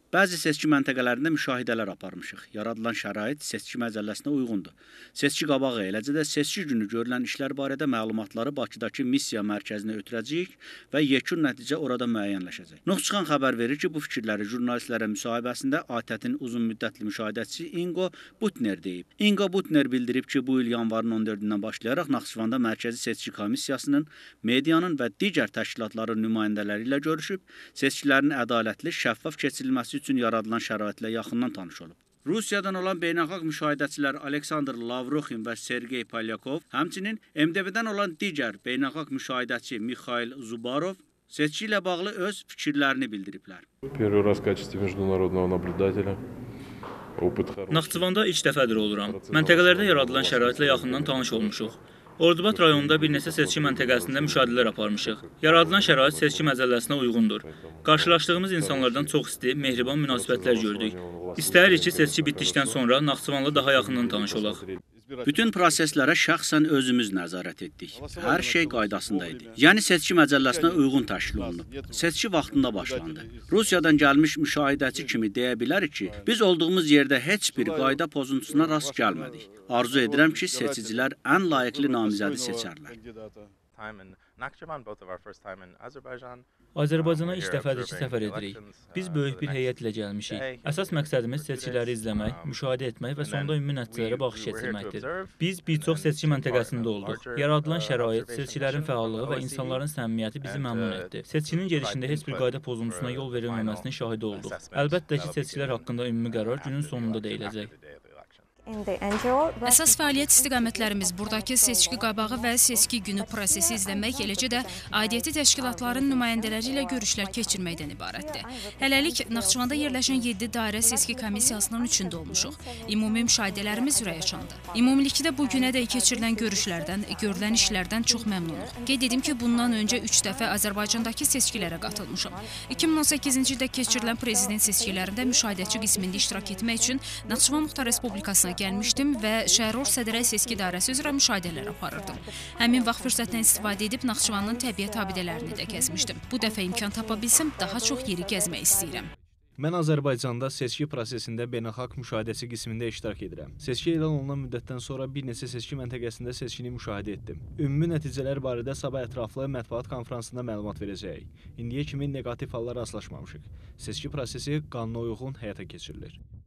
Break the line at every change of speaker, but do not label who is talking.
Bəzi seçki məntəqələrində müşahidələr aparmışıq. Yaradılan şərait seçki məcəlləsinə uyğundur. Seçki qabağı, eləcə də seçki günü görülən işlər barədə məlumatları Bakıdakı missiya mərkəzinə ötürəcəyik və yekun nəticə orada müəyyənləşəcək. Nuxçıxan xəbər verir ki, bu fikirləri jurnalistlərə müsahibəsində ATƏT-in uzunmüddətli müşahidəçisi Ingo Butner deyib. Ingo Butner bildirib ki, bu il yanvarın 14-dən başlayaraq Naxçıvanda Mərkəzi Seçki Komissiyasının, medianın və digər təşkilatların nümayəndələri ilə görüşüb, seçkilərin ədalətli, şəffaf keçirilməsi üçün yaradılan şəraitlə yaxından tanış olub. Rusiyadan olan beynəlxalq müşahidəçilər Aleksandr Lavroxin və Sergey Polyakov, həmçinin MDB-dən olan digər beynəlxalq müşahidəçi Mikhail Zubarov seçki ilə bağlı öz fikirlərini bildiriblər.
Naxçıvanda ilk dəfədir oluram. Məntəqələrdə yaradılan şəraitlə yaxından tanış olmuşuq. Ordubad rayonunda bir neçə seçki məntəqəsində müşahidələr aparmışıq. Yaradılan şərait seçki məcəlləsinə uyğundur. Qarşılaşdığımız insanlardan çox isti, mehriban münasibətlər gördük. İstəyirik ki, seçki bitdikdən sonra Naxçıvanla daha yaxından tanış olaq.
Bütün proseslərə şəxsən özümüz nəzarət etdik. Hər şey qaydasında idi. Yəni seçki məcəlləsinə uyğun təşkil olunub. Seçki vaxtında başlandı. Rusiyadan gəlmiş müşahidəçi kimi deyə bilərik ki, biz olduğumuz yerdə heç bir qayda pozuntusuna rast gəlmədik. Arzu edirəm ki, seçicilər ən layiqli namizədi seçərlər.
Azərbaycana ilk dəfədir ki, səfər edirik. Biz böyük bir heyət ilə gəlmişik. Əsas məqsədimiz seçkiləri izləmək, müşahidə etmək və sonda ümumi nəticələrə baxış keçirməkdir. Biz bir çox seçki məntəqəsində olduq. Yaradılan şərait, seçkilərin fəallığı və insanların səmimiyyəti bizi məmnun etdi. Seçkinin gedişində heç bir qayda pozuntusuna yol verilməməsinin şahidi olduq. Əlbəttə ki, seçkilər haqqında ümumi qərar günün sonunda deyiləcək.
Əsas fəaliyyət istiqamətlərimiz buradakı seçki qabağı və seçki günü prosesi izləmək, eləcə də aidiyyəti təşkilatların nümayəndələri ilə görüşlər keçirməkdən ibarətdir. Hələlik Naxçıvanda yerləşən 7 dairə seçki komissiyasının üçündə olmuşuq. Ümumi müşahidələrimiz ürəkaçandır. Ümumilikdə bu günədək keçirilən görüşlərdən, görülən işlərdən çox məmnunuq. Qeyd edim ki, bundan öncə 3 dəfə Azərbaycandakı seçkilərə qatılmışam. 2018-ci ildə keçirilən prezident seçkilərində müşahidəçi qismində iştirak etmək üçün Naxçıvan Muxtar Respublikasına gəlmişdim və Şəhəror Sədrəy seçki dairəsi üzrə müşahidələr aparırdım. Həmin vaxt fürsətdən istifadə edib Naxçıvanın təbiət abidələrini də gəzmişdim. Bu dəfə imkan tapa bilsəm, daha çox yeri gəzmək istəyirəm.
Mən Azərbaycanda seçki prosesində beynəlxalq müşahidəçi qismində iştirak edirəm. Seçki elan olunan müddətdən sonra bir neçə seçki məntəqəsində seçkini müşahidə etdim. Ümumi nəticələr barədə sabah ətraflı mətbuat konfransında məlumat verəcəyik. İndiyə kimi neqativ hallar rastlaşmamışıq. Seçki prosesi qanuna uyğun həyata keçirilir.